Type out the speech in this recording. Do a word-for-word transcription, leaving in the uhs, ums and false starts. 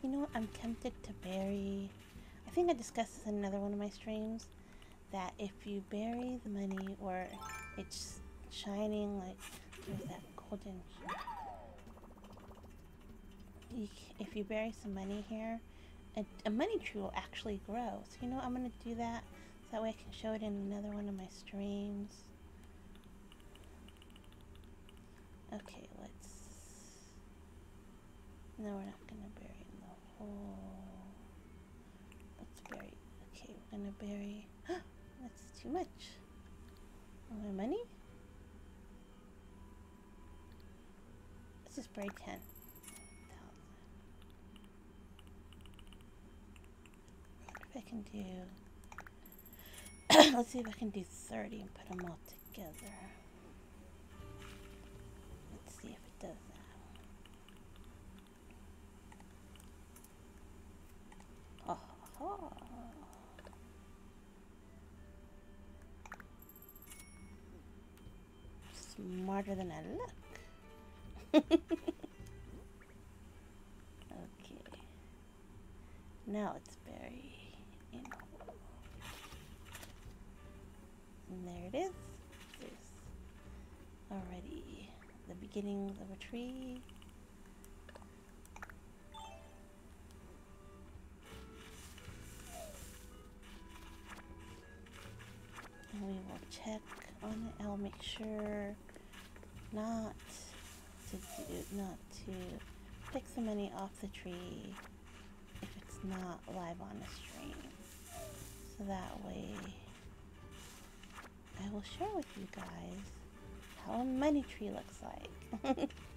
You know what? I'm tempted to bury. I think I discussed this in another one of my streams. That if you bury the money or it's shining like there's that golden. You, if you bury some money here, a, a money tree will actually grow. So you know what? I'm gonna do that. So that way I can show it in another one of my streams. Okay, let's. No, we're not gonna bury in the hole. Let's bury. Okay, we're gonna bury. That's too much. Oh, my money? Let's just bury ten. If I can do. Let's see if I can do thirty and put them all together. Let's see if it does that. Oh, smarter than I look. Okay. Now let's bury in. And there it is. There's already the beginnings of a tree. And we will check on it. I'll make sure not to do, not to pick the money off the tree if it's not live on the stream. So that way I will share with you guys how a money tree looks like.